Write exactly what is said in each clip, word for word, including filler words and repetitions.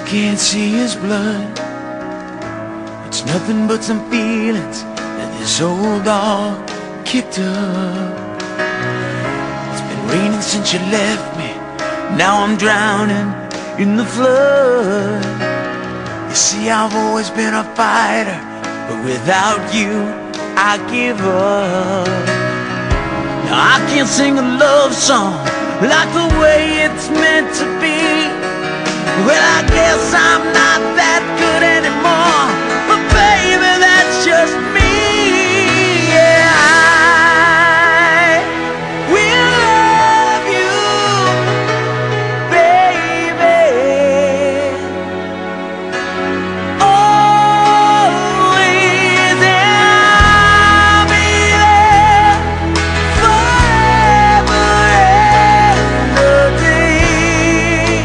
can't see his blood. It's nothing but some feelings that this old dog kicked up. It's been raining since you left me. Now I'm drowning in the flood. You see, I've always been a fighter, but without you, I give up. Now I can't sing a love song like the way it's meant to be. Well, I guess I'm not that good anymore, but baby, that's just me. Yeah, I will love you, baby, always, and I'll be there forever and a day.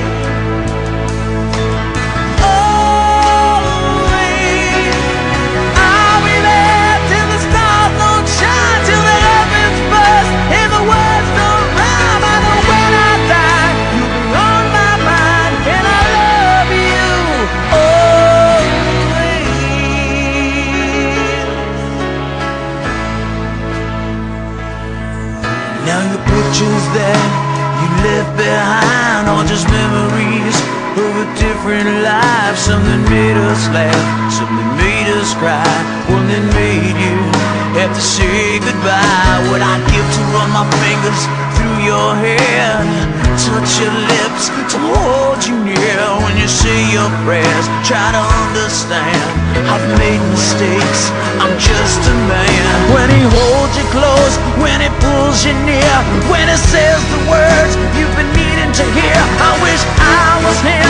Now your pictures that you left behind are just memories of a different life. Something made us laugh, something made us cry, one that made you have to say goodbye. What I'd give to run my fingers through your hair, touch your lips, to hold you near. When you say your prayers, try to understand, I've made mistakes, I'm just a man. When he holds you close, when he pulls you near, when he says the words you've been needing to hear, I wish I was him.